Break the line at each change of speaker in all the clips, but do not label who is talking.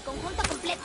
conjunto completo.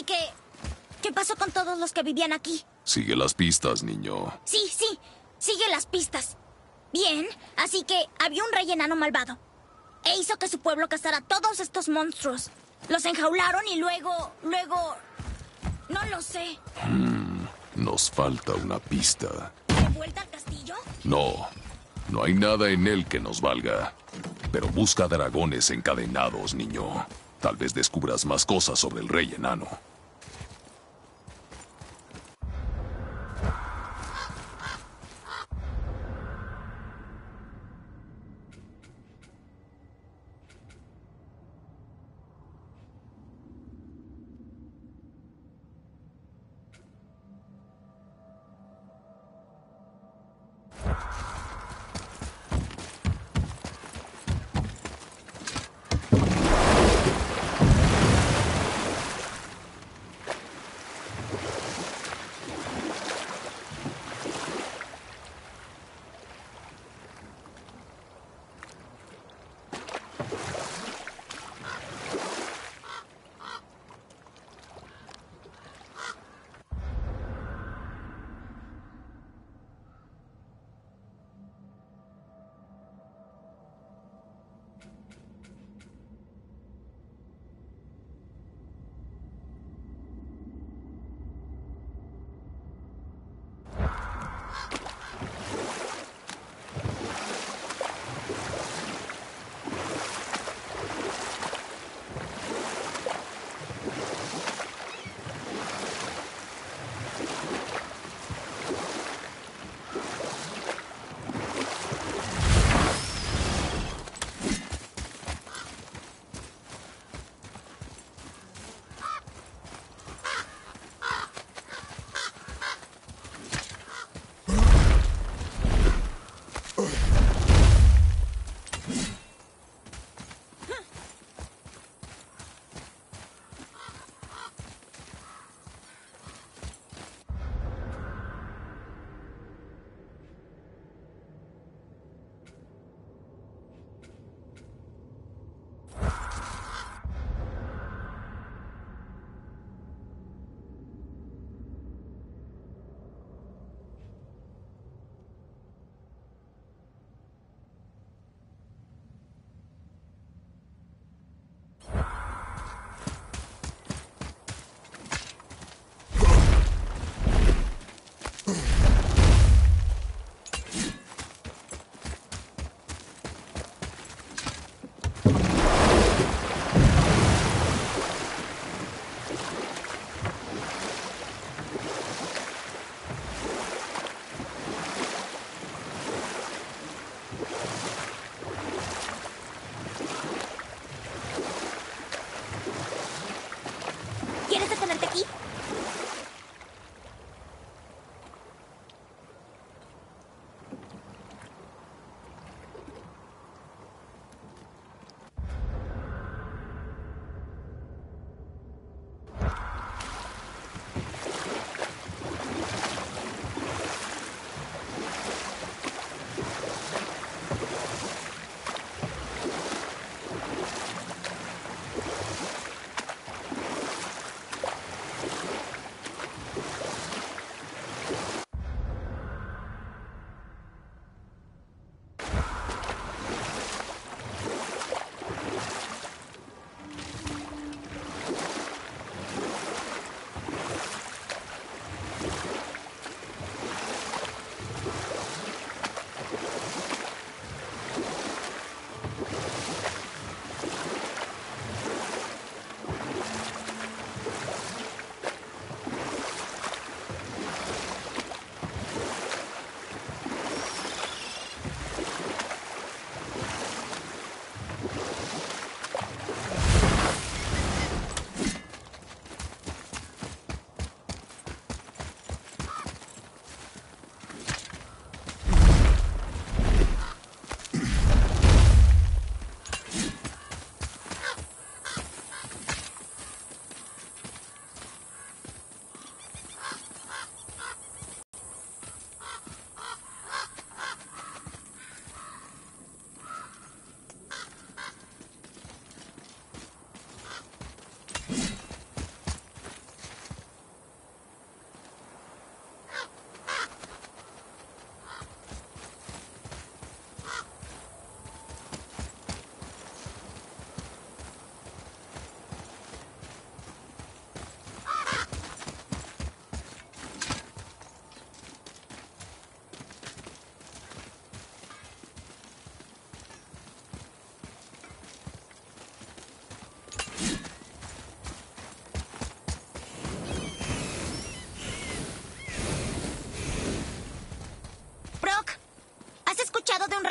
que... ¿qué pasó con todos los que vivían aquí?
Sigue las pistas, niño.
Sí, sigue las pistas. Bien, así que había un rey enano malvado. E hizo que su pueblo cazara a todos estos monstruos. Los enjaularon y luego... no lo sé.
Nos falta una pista.
¿De vuelta al castillo?
No hay nada en él que nos valga. Pero busca dragones encadenados, niño. Tal vez descubras más cosas sobre el rey enano.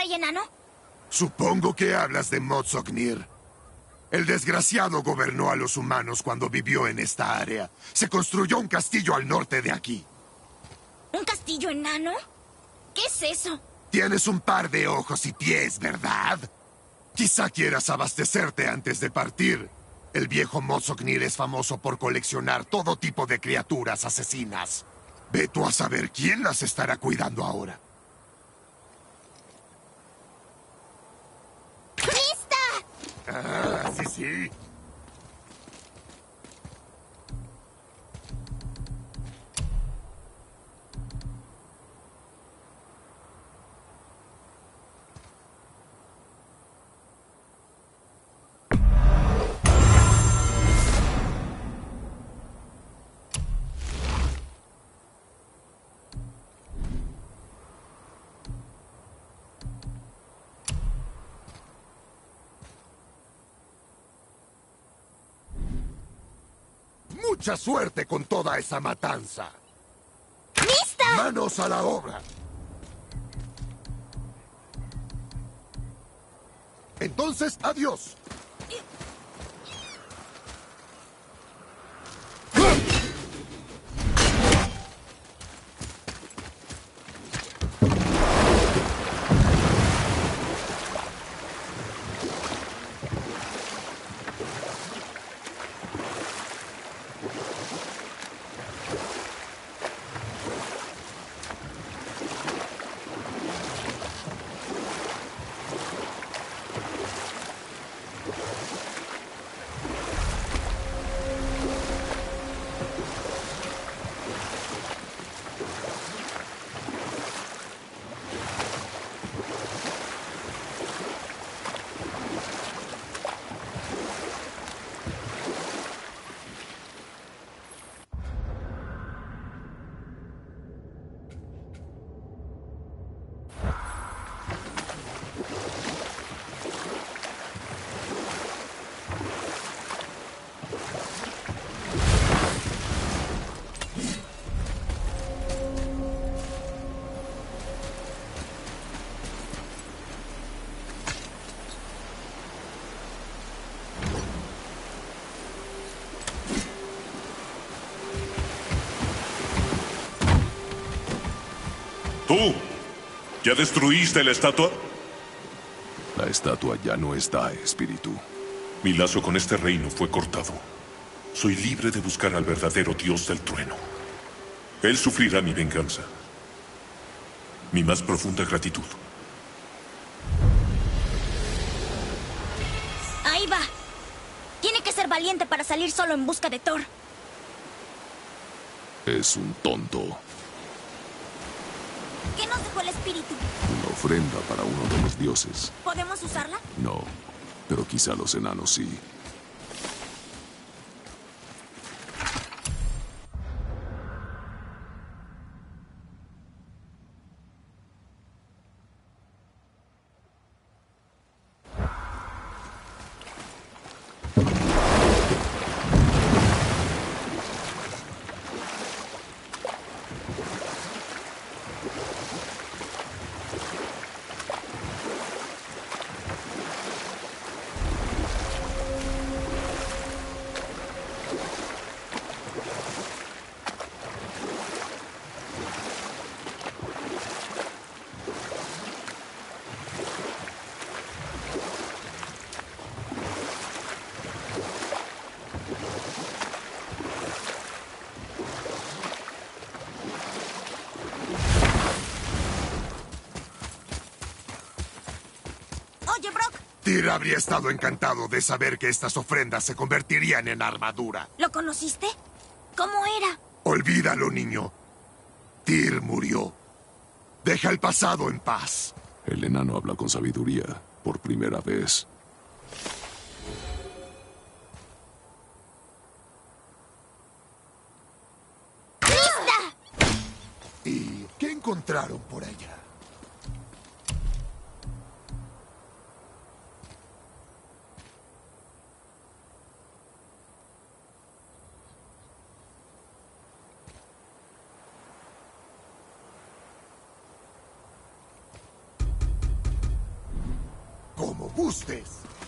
rey enano?
Supongo que hablas de Mozognir. El desgraciado gobernó a los humanos cuando vivió en esta área. Se construyó un castillo al norte de aquí.
¿Un castillo enano? ¿Qué es eso?
Tienes un par de ojos y pies, ¿verdad? Quizá quieras abastecerte antes de partir. El viejo Mozognir es famoso por coleccionar todo tipo de criaturas asesinas. Ve tú a saber quién las estará cuidando ahora.
¡Lista!
Ah, sí, sí. Mucha suerte con toda esa matanza.
¡Lista!
¡Manos a la obra! Entonces, adiós.
¿Tú? ¿Ya destruiste la estatua?
La estatua ya no está, espíritu.
Mi lazo con este reino fue cortado. Soy libre de buscar al verdadero dios del trueno. Él sufrirá mi venganza. Mi más profunda gratitud.
Ahí va. Tiene que ser valiente para salir solo en busca de Thor.
Es un tonto.
¿Qué nos dejó el espíritu?
Una ofrenda para uno de los dioses.
¿Podemos usarla?
No, pero quizá los enanos sí.
Oye, Brock,
Tyr habría estado encantado de saber que estas ofrendas se convertirían en armadura.
¿lo conociste? ¿Cómo era?
Olvídalo, niño. Tyr murió. Deja el pasado en paz.
El enano habla con sabiduría por primera vez.
¡Lista!
¿Y qué encontraron por allá? gustes.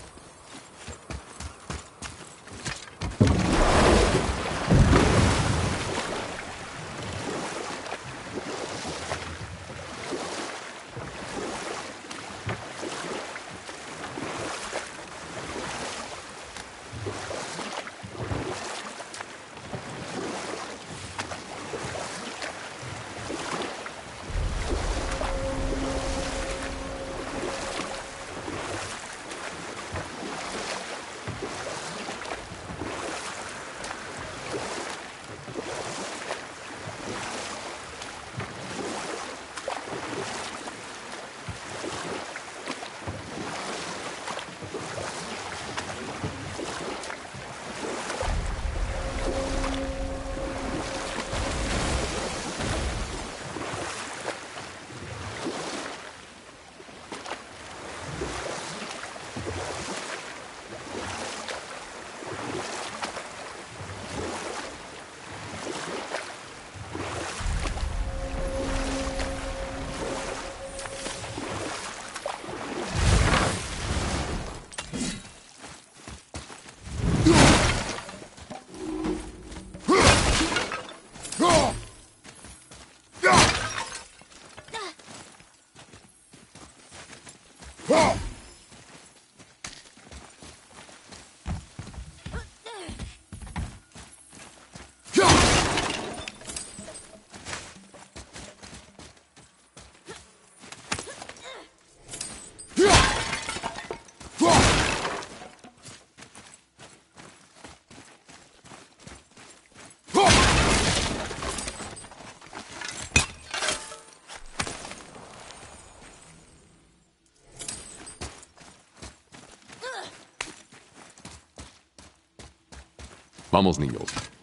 Vamos, niños.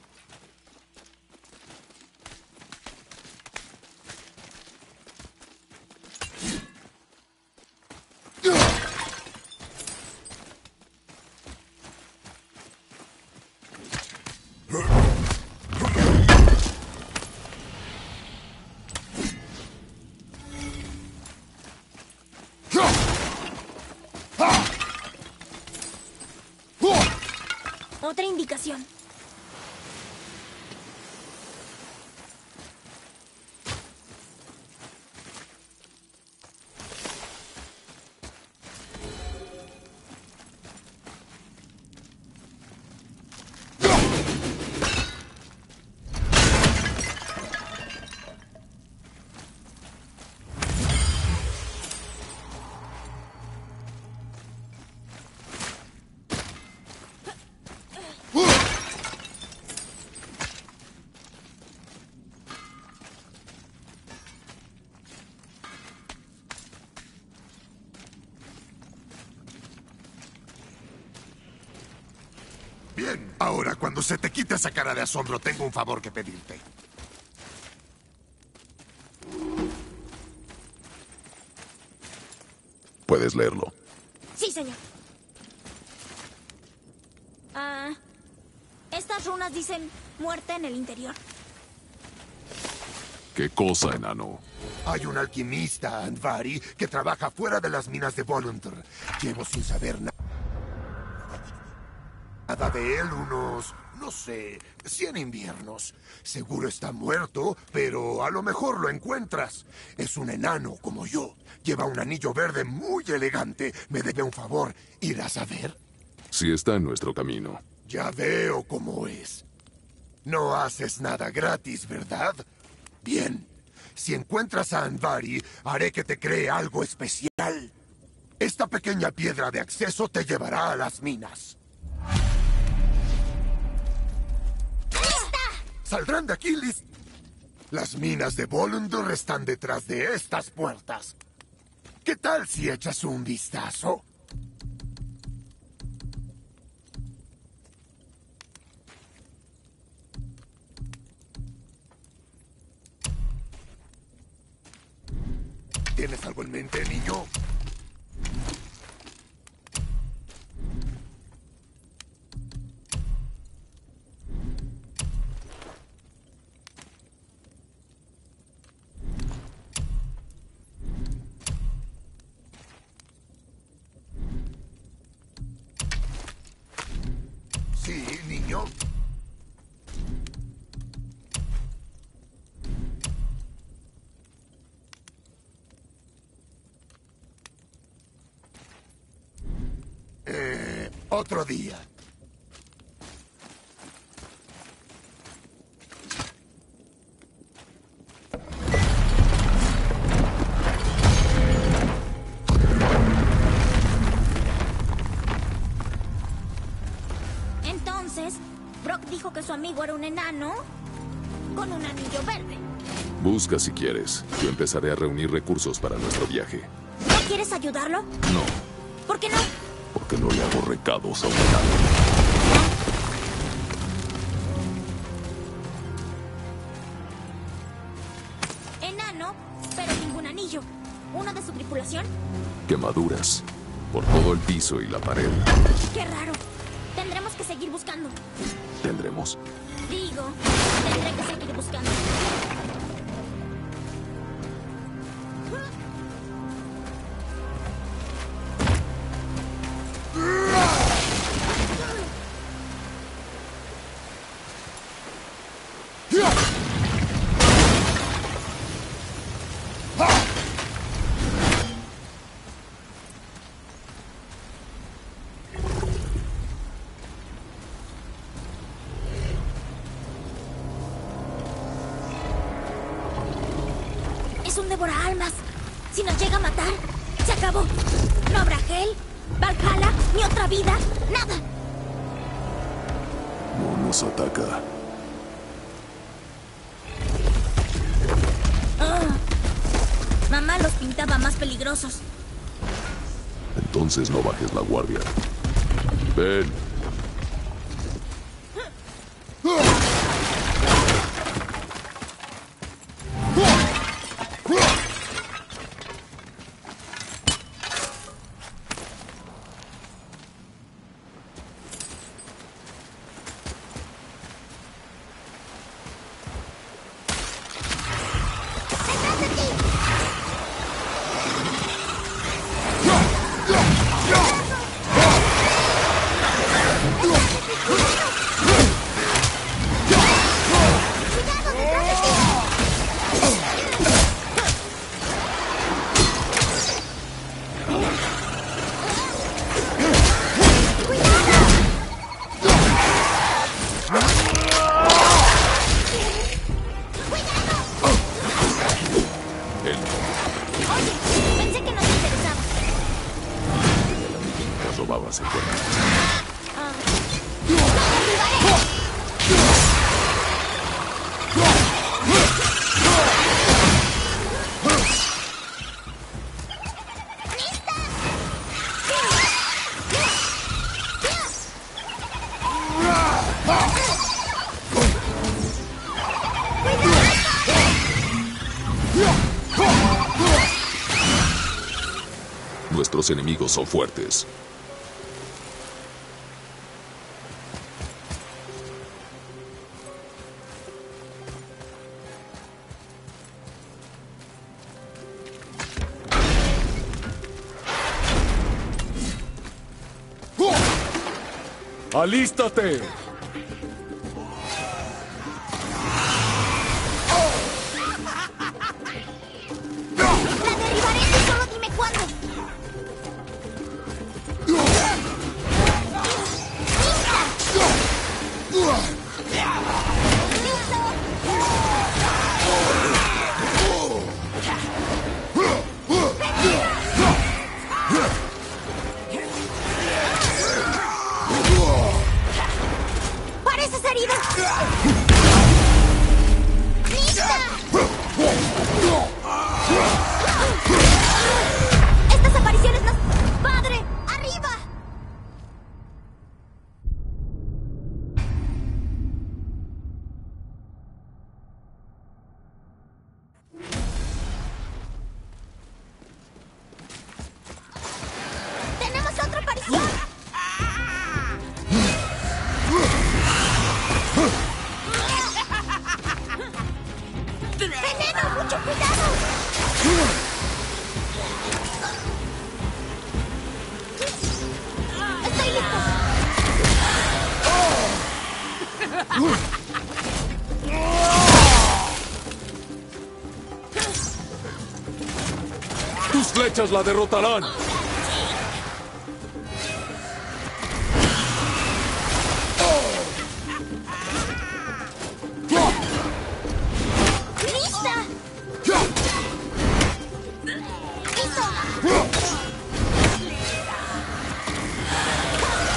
Otra indicación.
Bien, ahora cuando se te quite esa cara de asombro, tengo un favor que pedirte.
Puedes leerlo.
Sí, señor. Estas runas dicen muerte en el interior.
¿Qué cosa, enano?
Hay un alquimista, Andvari, que trabaja fuera de las minas de Voluntar. Llevo sin saber nada de él unos, no sé, 100 inviernos. Seguro está muerto, pero a lo mejor lo encuentras. Es un enano como yo. Lleva un anillo verde muy elegante. Me debe un favor. ¿Irás a ver?
Si está en nuestro camino.
Ya veo cómo es. No haces nada gratis, ¿verdad? Bien. Si encuentras a Andvari, haré que te cree algo especial. Esta pequeña piedra de acceso te llevará a las minas. Saldrán de aquí, Liz. Las minas de Volundur están detrás de estas puertas. ¿Qué tal si echas un vistazo? ¿Tienes algo en mente, niño? Otro día.
Entonces, Brock dijo que su amigo era un enano con un anillo verde.
Busca si quieres. Yo empezaré a reunir recursos para nuestro viaje.
¿No quieres ayudarlo?
No,
¿Por qué no?
porque no le hago recados a un enano.
Enano, pero ningún anillo. ¿Uno de su tripulación?
Quemaduras por todo el piso y la pared.
Qué raro. Tendremos que seguir buscando.
Tendremos.
Digo, tendré que seguir buscando. Es un devoraalmas. Si nos llega a matar, se acabó. No habrá Hel, Valhalla, ni otra vida, nada.
No nos ataca.
Mamá los pintaba más peligrosos.
Entonces no bajes la guardia. Ven. Nuestros enemigos son fuertes. ¡Alístate!
¡Pareces herido! ¡Lista! ¡Estas apariciones nos... ¡Padre! ¡Arriba! ¡Tenemos otra aparición! ¡Veneno! ¡Mucho cuidado! ¡Estoy listo!
¡Tus flechas la derrotarán!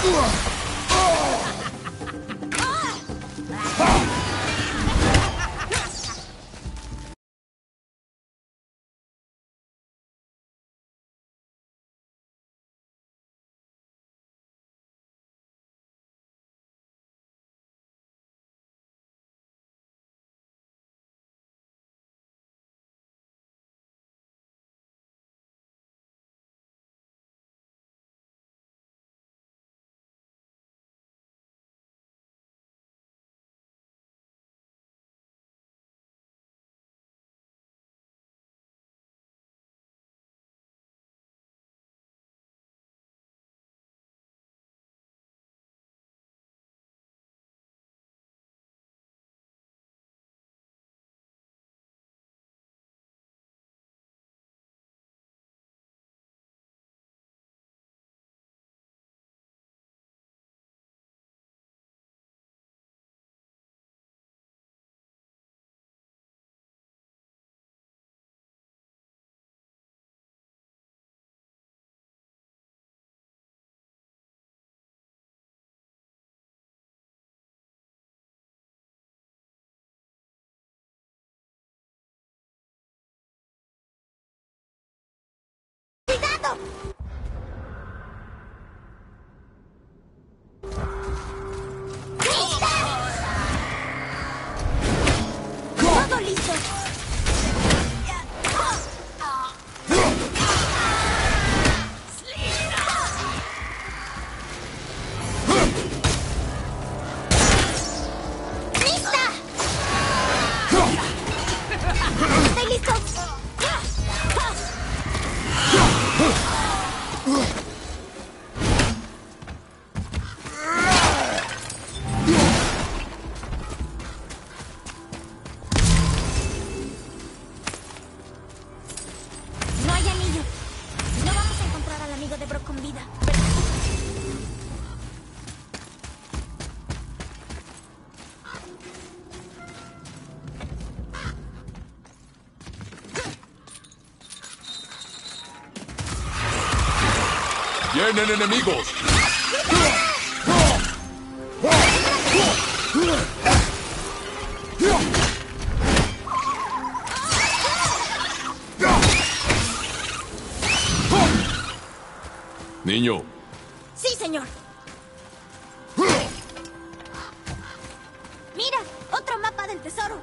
¡Cuidado! ¡Lista! ¡Todo listo! ¡Lista! ¡Estoy listo! No hay anillo. No vamos a encontrar al amigo de Brock con vida, ¿verdad?
¡Vienen enemigos! Niño,
Sí, señor. Mira, otro mapa del tesoro.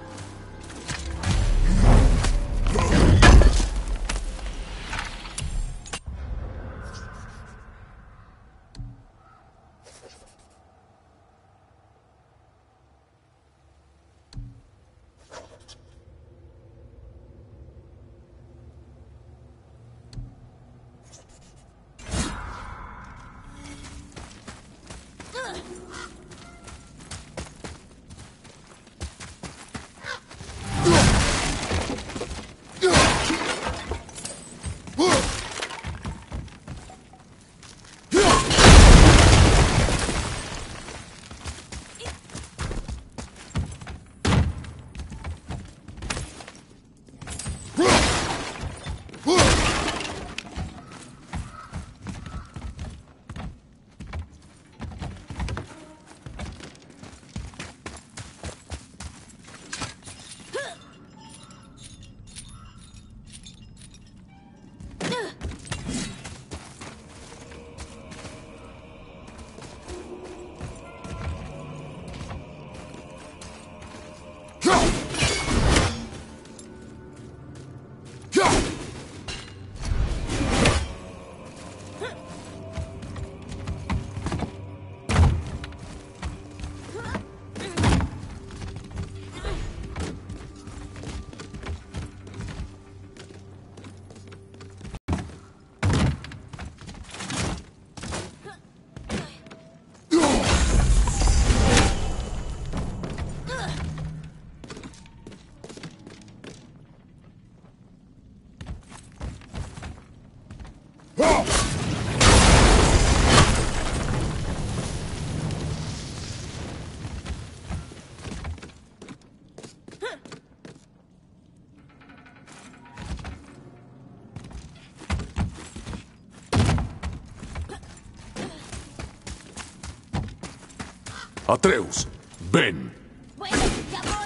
Atreus, ven.
Bueno, ya voy.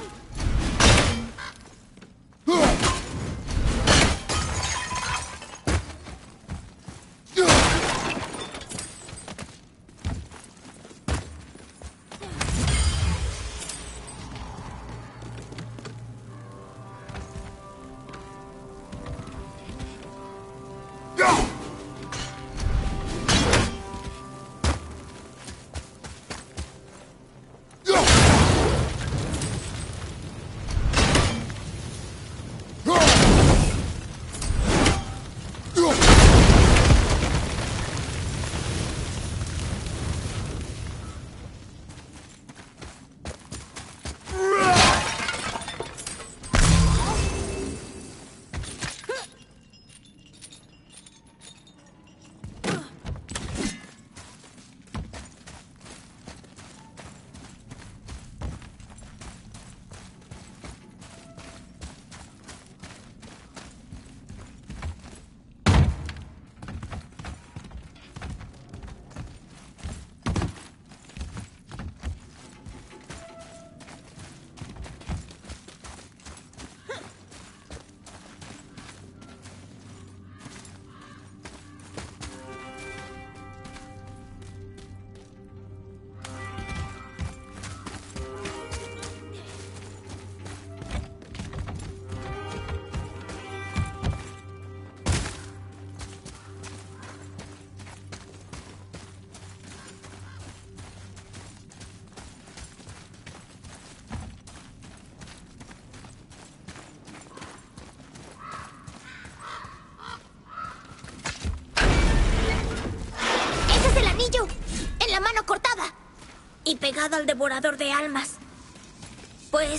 En la mano cortada y pegado al devorador de almas. Pues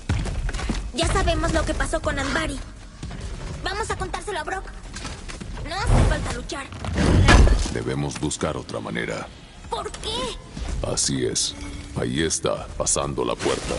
ya sabemos lo que pasó con Andvari. Vamos a contárselo a Brock. No hace falta luchar.
Debemos buscar otra manera.
¿Por qué?
Así es. Ahí está, pasando la puerta.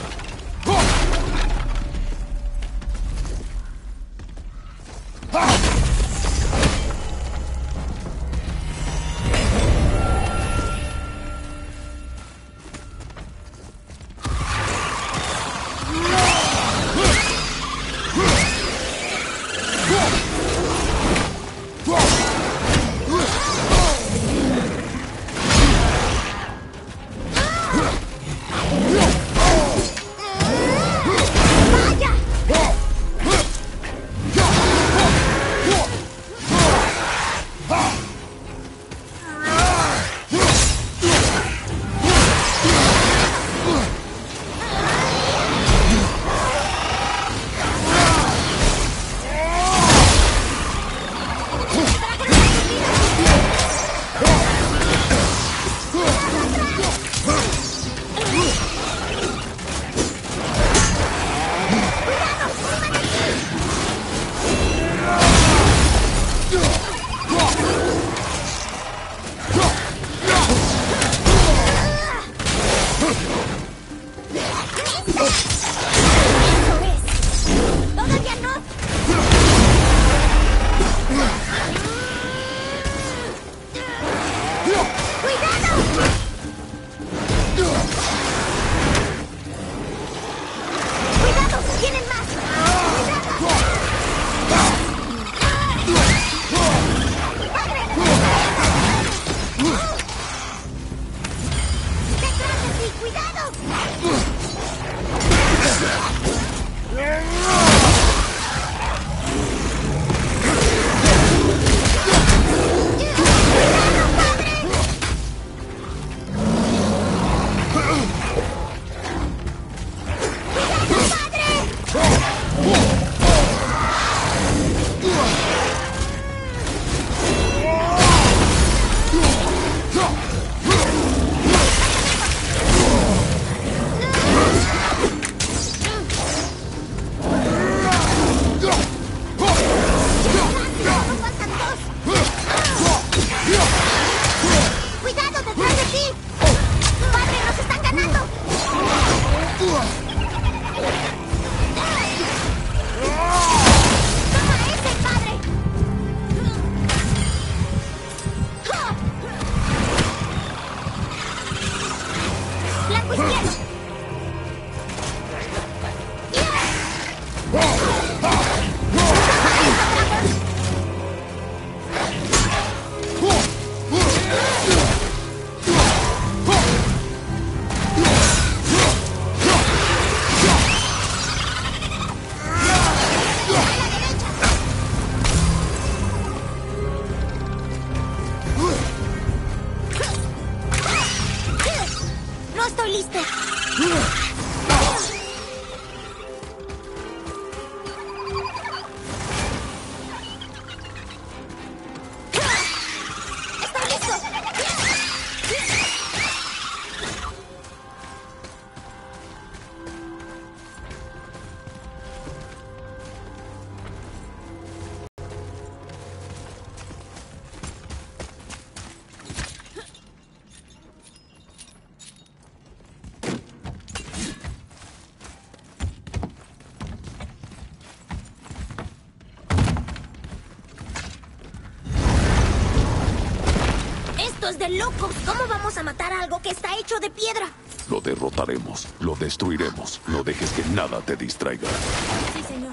¡Esto es de locos! ¿Cómo vamos a matar a algo que está hecho de piedra?
Lo derrotaremos, lo destruiremos. No dejes que nada te distraiga.
Sí, señor.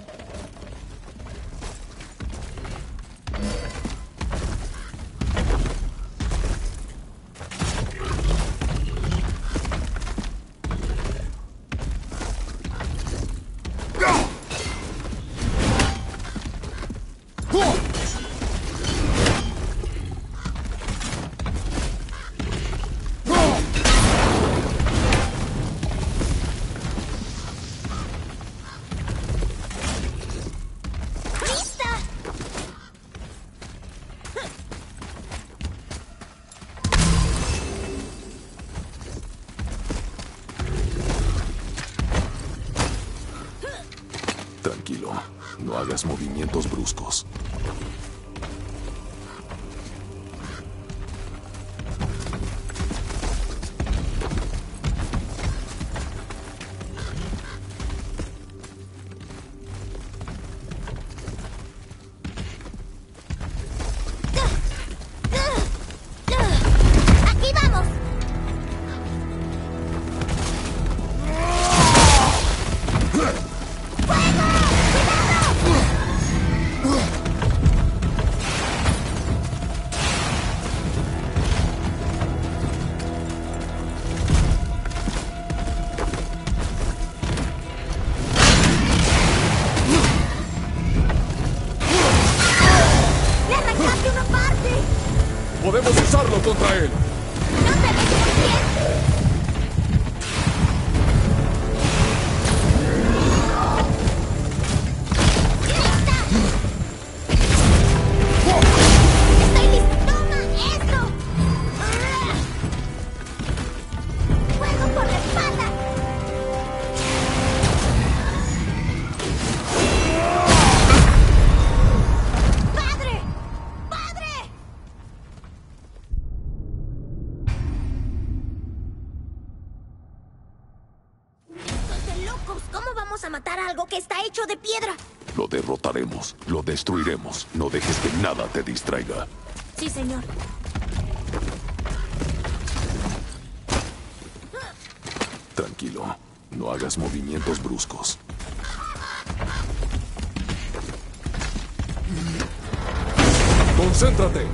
Tranquilo, no hagas movimientos bruscos.
¡Aquí vamos! ¡Le arrancaste una parte!
¡Podemos usarlo contra él!
¡No te ves muy bien! ¡Estoy listo! ¡Toma esto! ¡Fuego por la espalda! ¡Padre! ¡Padre! ¡Esto es de locos! ¿Cómo vamos a matar a algo que está hecho de piedra?
Lo derrotaremos, lo destruiremos. No dejes que nada te distraiga.
Sí, señor.
Tranquilo, no hagas movimientos bruscos. ¡Concéntrate!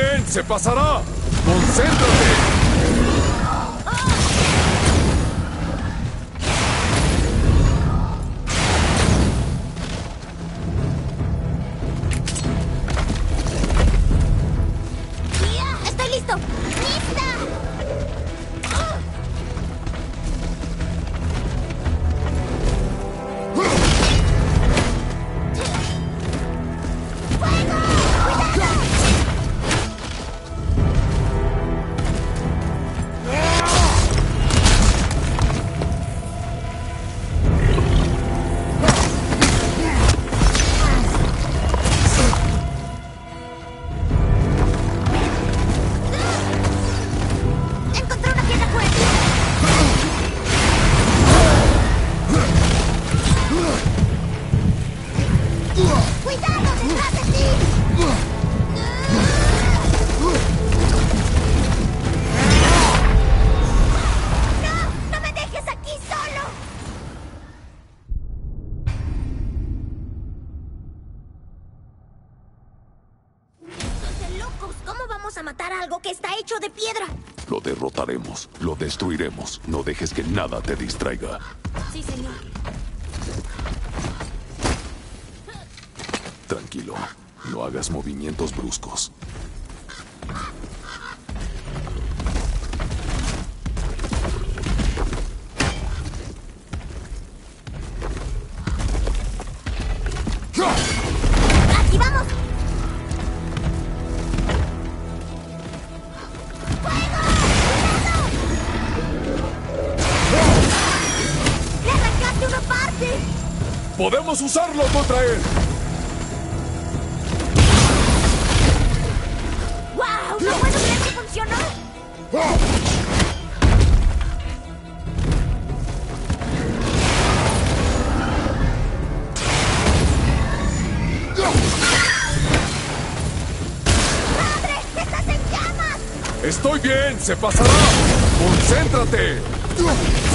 bien, se pasará. ¡Concéntrate!
¡Estoy listo! ¡Lista! ¡Encontré una piedra fuerte! ¡Cuidado detrás de ti! ¡No! ¡No me dejes aquí solo! ¡Son de locos! ¿Cómo vamos a matar a algo que está hecho de piedra?
Lo derrotaremos, lo destruiremos. No dejes que nada te distraiga.
Sí, señor.
Tranquilo, no hagas movimientos bruscos.
¡Aquí vamos! ¡Le arrancaste una parte!
¡Podemos usarlo contra él!
¡Wow! ¿No puedo creer que funcionó? ¡Padre! ¡Estás en llamas!
¡Estoy bien! ¡Se pasará! ¡Concéntrate!